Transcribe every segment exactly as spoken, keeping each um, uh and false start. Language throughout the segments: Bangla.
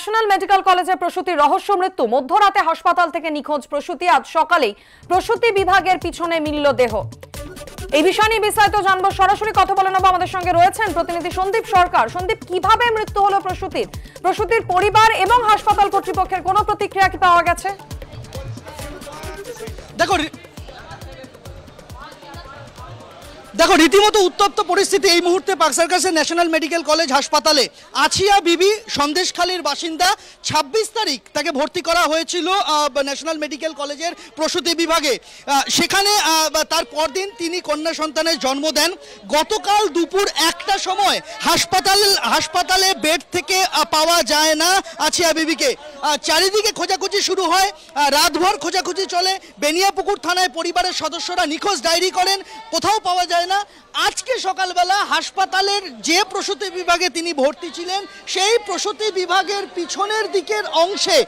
ন্যাশনাল মেডিকেল কলেজে প্রসূতি রহস্য মৃত্যু। মধ্যরাতে হাসপাতাল থেকে নিখোঁজ প্রসূতি, আজ সকালেই প্রসূতি বিভাগের পিছনে মিলল দেহ। এই বিষয় নিয়ে বিস্তারিত জানবো, সরাসরি কথা বলে নেব। আমাদের সঙ্গে রয়েছেন প্রতিনিধি সন্দীপ সরকার। সন্দীপ, কিভাবে মৃত্যু হলো প্রসূতির? প্রসূতির পরিবার এবং হাসপাতাল কর্তৃপক্ষের কোনো প্রতিক্রিয়া কি পাওয়া গেছে? দেখো দেখো রীতিমতো উত্তপ্ত পরিস্থিতি এই মুহূর্তে পাকসার্কাসের ন্যাশনাল মেডিকেল কলেজ হাসপাতালে। আছিয়া বিবি সন্দেশখালীর বাসিন্দা, ছাব্বিশ তারিখ তাকে ভর্তি করা হয়েছিল ন্যাশনাল মেডিকেল কলেজের প্রসূতি বিভাগে। সেখানে তার পরদিন তিনি কন্যা সন্তানের জন্ম দেন। গতকাল দুপুর একটা সময় হাসপাতাল হাসপাতালে বেড থেকে পাওয়া যায় না আছিয়া বিবিকে। চারিদিকে খোঁজাখুঁজি শুরু হয়, রাতভর খোঁজাখুঁজি চলে। বেনিয়াপুকুর থানায় পরিবারের সদস্যরা নিখোঁজ ডায়েরি করেন, কোথাও পাওয়া যায় না। আজকে সকালবেলা হাসপাতালের যে প্রসূতি বিভাগে তিনি ভর্তি ছিলেন সেই প্রসূতি বিভাগের পিছনের দিকের অংশে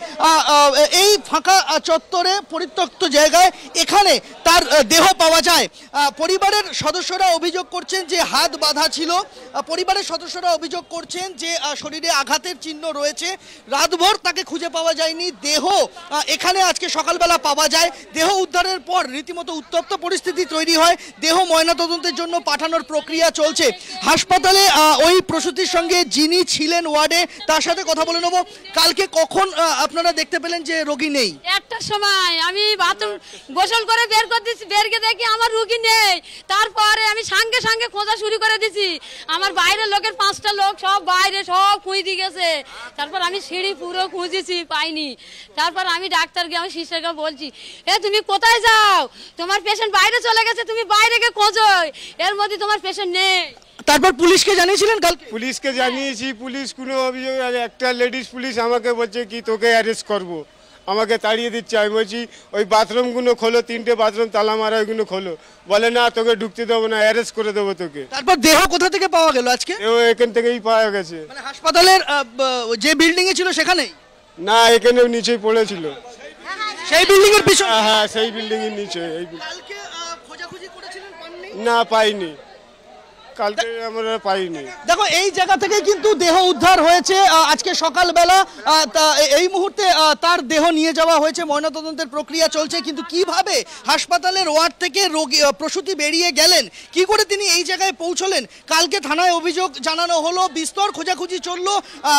এই ফাঁকা চত্বরে পরিত্যক্ত জায়গায় এখানে তার দেহ পাওয়া যায়। পরিবারের সদস্যরা অভিযোগ করছেন যে হাত বাঁধা ছিল। পরিবারের সদস্যরা অভিযোগ করছেন যে শরীরে আঘাতের চিহ্ন রয়েছে। রাতভর তাকে খুঁজে পাওয়া যায়নি। দেহ এখানে আজকে সকালবেলা পাওয়া যায়। দেহ উদ্ধারের পর রীতিমতো উত্তপ্ত পরিস্থিতি তৈরি হয়। দেহ ময়নাতদন্তের জন্য পাঠানোর প্রক্রিয়া চলছে। হাসপাতালে ওই প্রসূতির সঙ্গে যিনি ছিলেন ওয়ার্ডে, তার সাথে কথা বলে নেব। কালকে কখন আপনারা দেখতে পেলেন যে রোগী নেই? একটার সময় আমি বাথরুম গোসল করে বের করে দিচ্ছি, বেরকে দেখি আমার রোগী নেই। তারপরে আমি সঙ্গে সঙ্গে খোঁজা শুরু করে দিছি। আমার বাইরের লোকের পাঁচটা লোক সব বাইরে সব খুঁজে গেছে। তারপর আমি সিঁড়ি পুরো খুঁজেছি, পাইনি। তারপর আমি ডাক্তারকে আমি শিষ্যকে বলছি, এ তুমি কোথায় যাও? তোমার পেশেন্ট বাইরে চলে গেছে, তুমি বাইরে গিয়ে খোঁজো, এর মধ্যে তোমার পেশেন্ট নেই। তারপর পুলিশকে জানিয়েছিলেন? কালকে পুলিশকে জানিয়েছি, পুলিশ কোনো অভিযোগ। একটা লেডিস পুলিশ আমাকে বলছে কি তোকে অ্যারেস্ট করব, আমাকে তাড়িয়ে দিচ্ছে। আমি বলছি ওই বাথরুমগুলো খোলো, তিনটে বাথরুম তালা মারা, ওইগুলো খোলো। বলে না তোকে ঢুকতে দেবো না, অ্যারেস্ট করে দেবো তোকে। তারপর দেহ কোথা থেকে পাওয়া গেল আজকে? এখান থেকেই পাওয়া গেছে। মানে হাসপাতালের যে বিল্ডিং এ ছিল সেখানেই? না, এখানে নিচেই পড়েছিল। সেই বিল্ডিং এর পিছনে? হ্যাঁ, সেই বিল্ডিং এর নিচে। কালকে খোঁজাখুঁজি করেছিলেন, পাননি? না, পাইনি, কালকে আমরা পাইনি। দেখো এই জায়গা থেকে কিন্তু দেহ উদ্ধার হয়েছে আজকে সকালবেলা। এই মুহূর্তে তার দেহ নিয়ে যাওয়া হয়েছে, ময়নাতদন্তের প্রক্রিয়া চলছে। কিন্তু কিভাবে হাসপাতালের ওয়ার্ড থেকে রোগী প্রসূতি বেরিয়ে গেলেন, কি করে তিনি এই জায়গায় পৌঁছলেন? কালকে থানায় অভিযোগ জানানো হলো, বিস্তর খোঁজাখুঁজি চললো।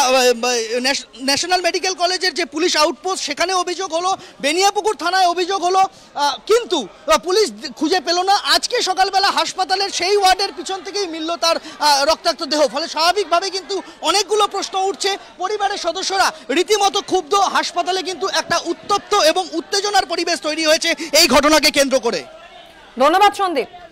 ন্যাশনাল মেডিকেল কলেজের যে পুলিশ আউটপোস্ট সেখানে অভিযোগ হলো, বেনিয়াপুকুর থানায় অভিযোগ হলো, কিন্তু পুলিশ খুঁজে পেল না। আজকে সকালবেলা হাসপাতালের সেই ওয়ার্ডের পিছন থেকেই মিলল তার রক্তাক্ত দেহ। ফলে স্বাভাবিকভাবে কিন্তু অনেকগুলো প্রশ্ন উঠছে। পরিবারের সদস্যরা রীতিমতো ক্ষুব্ধ। হাসপাতালে কিন্তু একটা উত্তপ্ত এবং উত্তেজনার পরিবেশ তৈরি হয়েছে এই ঘটনাকে কেন্দ্র করে। ধন্যবাদ সন্দীপ।